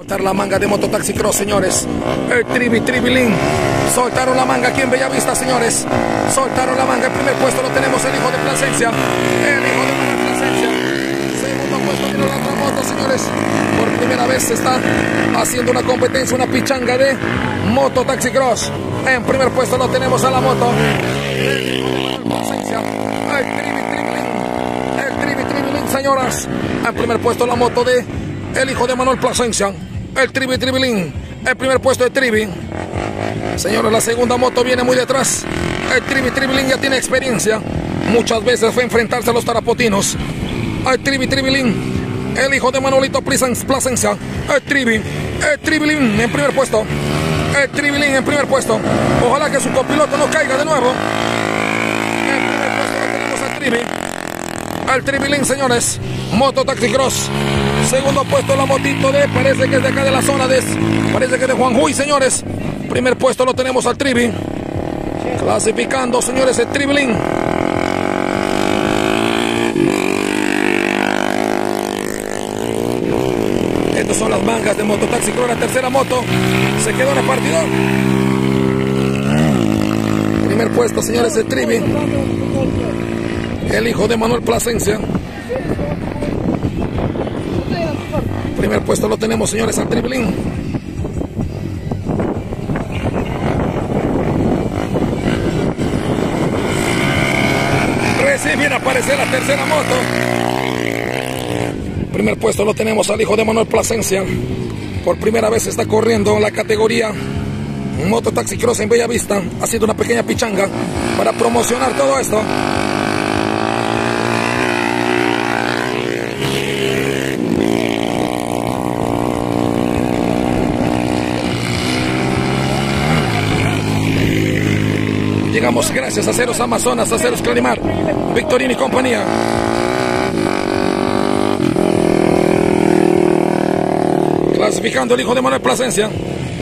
Soltar la manga de Mototaxi Cross, señores. El Tribilín. Soltaron la manga aquí en Bellavista, señores. Soltaron la manga. El primer puesto lo tenemos el hijo de Plasencia. El hijo de Manuel Plasencia. Segundo puesto viene la otra moto, señores. Por primera vez se está haciendo una competencia, una pichanga de Mototaxi Cross. En primer puesto lo tenemos a la moto. El hijo de Manuel Plasencia. El Tribilín, señoras. En primer puesto la moto de el hijo de Manuel Plasencia. El Tribilín. El primer puesto de Tribi. Señores, la segunda moto viene muy detrás. El Tribilín ya tiene experiencia. Muchas veces fue enfrentarse a los tarapotinos. El Tribilín. El hijo de Manuelito Plasencia. El Tribilín en primer puesto. El Tribilín en primer puesto. Ojalá que su copiloto no caiga de nuevo. En primer puesto lo tenemos al Tribi. Al Tribilín, señores. Mototaxi Cross. Segundo puesto la motito de, parece que es de acá de la zona de, parece que de Juanjuy, señores. Primer puesto lo tenemos al Tribi. Clasificando, señores, el Tribilín. Estas son las mangas de Mototaxi Cross. La tercera moto se quedó en el partidor. Primer puesto, señores, el Tribi. El hijo de Manuel Plasencia. Primer puesto lo tenemos, señores, al Tribilín. Recién viene a aparecer la tercera moto. Primer puesto lo tenemos al hijo de Manuel Plasencia. Por primera vez está corriendo la categoría Mototaxi Cross en Bellavista, haciendo una pequeña pichanga para promocionar todo esto. Llegamos gracias a Aceros Amazonas, a Aceros Clarimar, Victorino y compañía. Clasificando el hijo de Manuel Plasencia.